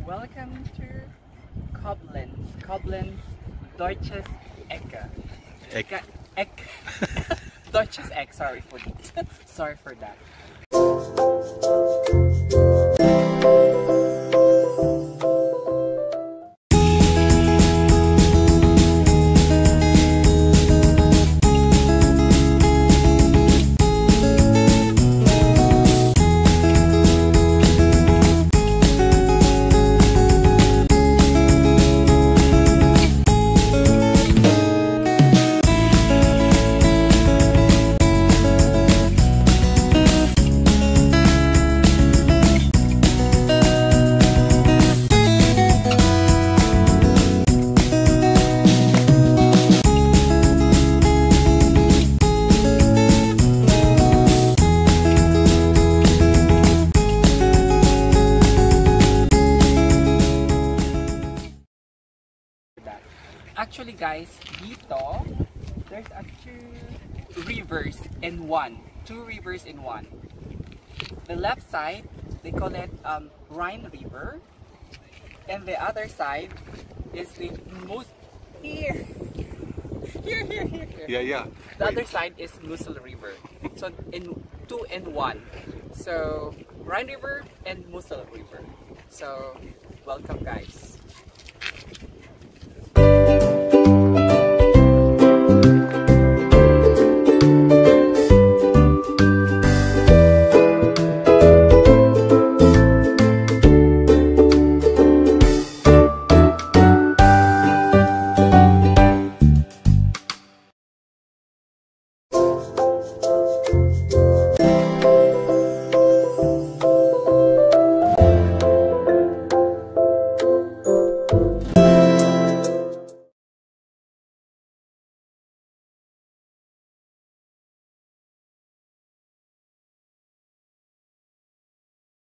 Welcome to Koblenz, Deutsches Ecke. Eck. Deutsches Eck, sorry for that. Sorry for that. Actually guys, dito, there's a two rivers in one. The left side, they call it Rhine River. And the other side is the Here. Yeah. The other side is Mosel River. So in 2 in 1. So Rhine River and Mosel River. So welcome guys.